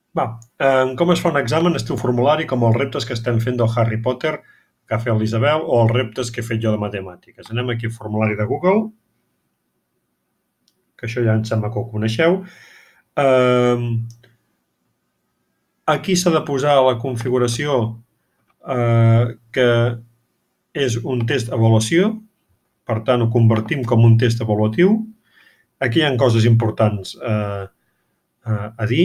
Com es fa un examen estil formulari com els reptes que estem fent del Harry Potter que ha fet l'Isabel o els reptes que he fet jo de matemàtiques. Anem aquí al formulari de Google, que això ja em sembla que ho coneixeu. Aquí s'ha de posar la configuració que és un test avaluació, per tant ho convertim com un test avaluatiu. Aquí hi ha coses importants a dir.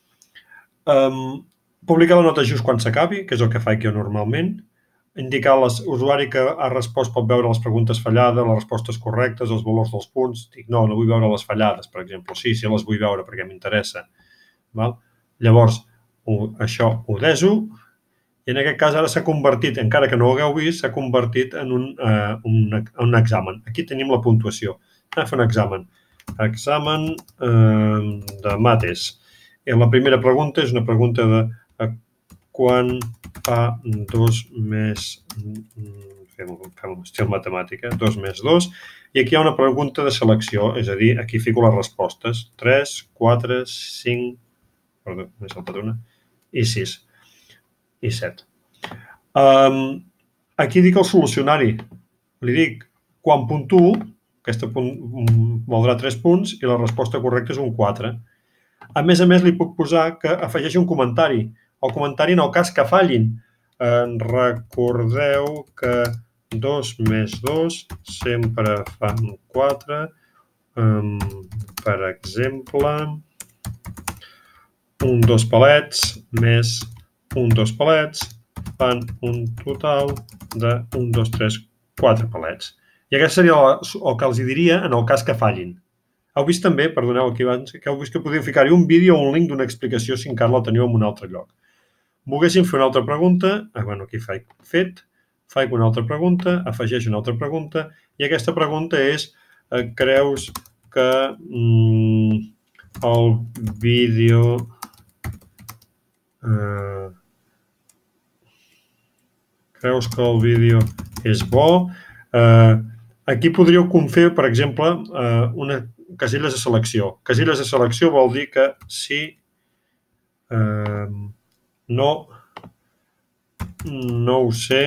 Publicar la nota just quan s'acabi, que és el que faig jo normalment. Indicar l'usuari que ha respost pot veure les preguntes fallades, les respostes correctes, els valors dels punts. Dic, no vull veure les fallades, per exemple. Sí, les vull veure perquè m'interessa. Llavors, això ho deso, i en aquest cas ara s'ha convertit, encara que no ho hagueu vist, s'ha convertit en un examen. Aquí tenim la puntuació. Anem a fer un examen. Examen de mates. I la primera pregunta és una pregunta de quan fa 2 més... Fem un estil matemàtic, 2 més 2. I aquí hi ha una pregunta de selecció, és a dir, aquí fico les respostes. 3, 4, 5... Perdó, m'he saltat una. I 6. I 7. Aquí dic el solucionari. Li dic quan puntuo, aquesta valdrà 3 punts i la resposta correcta és un 4. A més, li puc posar que afegeixi un comentari. El comentari en el cas que fallin. Recordeu que 2 més 2 sempre fan 4. Per exemple, un 2 palets més un 2 palets fan un total de 1, 2, 3, 4 palets. I aquest seria el que els diria en el cas que fallin. Heu vist també, perdoneu aquí abans, que heu vist que podíeu ficar-hi un vídeo o un link d'una explicació si encara la teniu en un altre lloc. Volguéssim fer una altra pregunta, aquí faig fet, faig una altra pregunta, afegeixo una altra pregunta, i aquesta pregunta és, creus que el vídeo és bo? Aquí podríeu fer, per exemple, una casilles de selecció. Casilles de selecció vol dir que sí, no ho sé,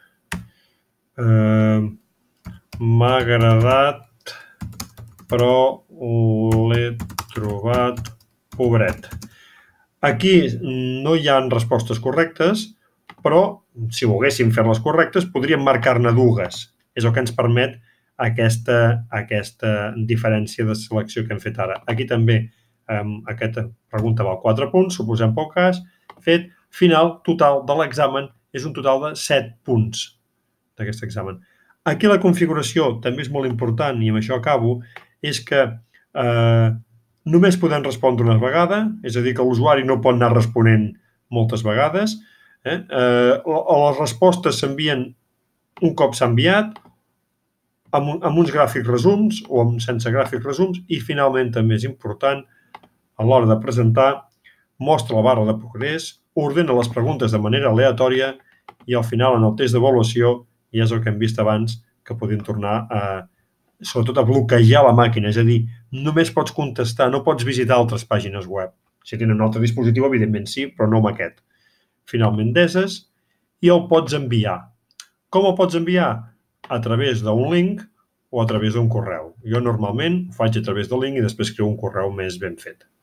m'ha agradat, però l'he trobat pobret. Aquí no hi ha respostes correctes, però si volguéssim fer-les correctes podríem marcar-ne dues. És el que ens permet aquesta diferència de selecció que hem fet ara. Aquí també aquesta pregunta val 4 punts, suposem pel cas. Fet, final, total de l'examen és un total de 7 punts d'aquest examen. Aquí la configuració també és molt important, i amb això acabo, és que només podem respondre una vegada, és a dir, que l'usuari no pot anar responent moltes vegades. Les respostes s'envien un cop s'ha enviat, amb uns gràfics resums o sense gràfics resums, i finalment també és important, a l'hora de presentar, mostra la barra de progrés, ordena les preguntes de manera aleatòria i al final en el test d'avaluació, i és el que hem vist abans, que podem tornar sobretot a bloquejar la màquina, és a dir, només pots contestar, no pots visitar altres pàgines web. Si tenen un altre dispositiu, evidentment sí, però no amb aquest. Finalment deses i el pots enviar. Com el pots enviar? A través d'un link o a través d'un correu. Jo normalment ho faig a través del link i després creo un correu més ben fet.